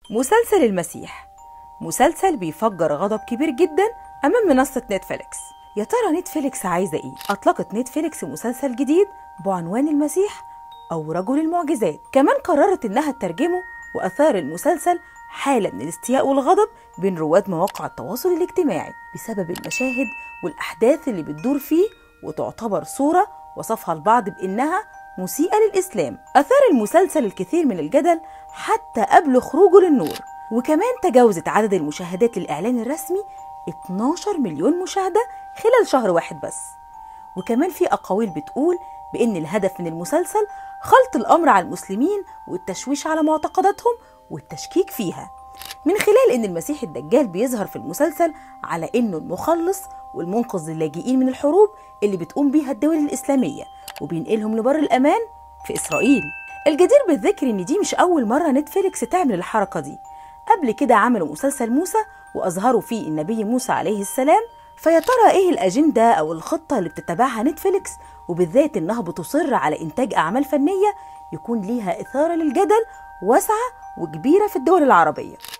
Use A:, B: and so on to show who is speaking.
A: مسلسل المسيح، مسلسل بيفجر غضب كبير جدا أمام منصة نتفليكس. يا ترى نتفليكس عايزة إيه؟ أطلقت نتفليكس مسلسل جديد بعنوان المسيح أو رجل المعجزات، كمان قررت إنها تترجمه، وأثار المسلسل حالة من الاستياء والغضب بين رواد مواقع التواصل الاجتماعي بسبب المشاهد والأحداث اللي بتدور فيه، وتعتبر صورة وصفها البعض بإنها مسيئة للإسلام. أثار المسلسل الكثير من الجدل حتى قبل خروجه للنور، وكمان تجاوزت عدد المشاهدات للإعلان الرسمي 12 مليون مشاهدة خلال شهر واحد بس. وكمان في أقاويل بتقول بإن الهدف من المسلسل خلط الأمر على المسلمين والتشويش على معتقداتهم والتشكيك فيها، من خلال إن المسيح الدجال بيظهر في المسلسل على إنه المخلص والمنقذ للاجئين من الحروب اللي بتقوم بيها الدول الإسلامية، وبينقلهم لبر الأمان في إسرائيل. الجدير بالذكر إن دي مش أول مرة نتفليكس تعمل الحركة دي، قبل كده عملوا مسلسل موسى وأظهروا فيه النبي موسى عليه السلام. فيا ترى إيه الأجندة أو الخطة اللي بتتبعها نتفليكس، وبالذات إنها بتصر على إنتاج أعمال فنية يكون ليها إثارة للجدل واسعة وكبيرة في الدول العربية؟